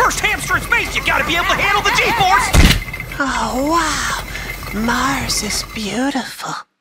first hamster in space. You gotta be able to handle the G-force. Oh, wow. Mars is beautiful.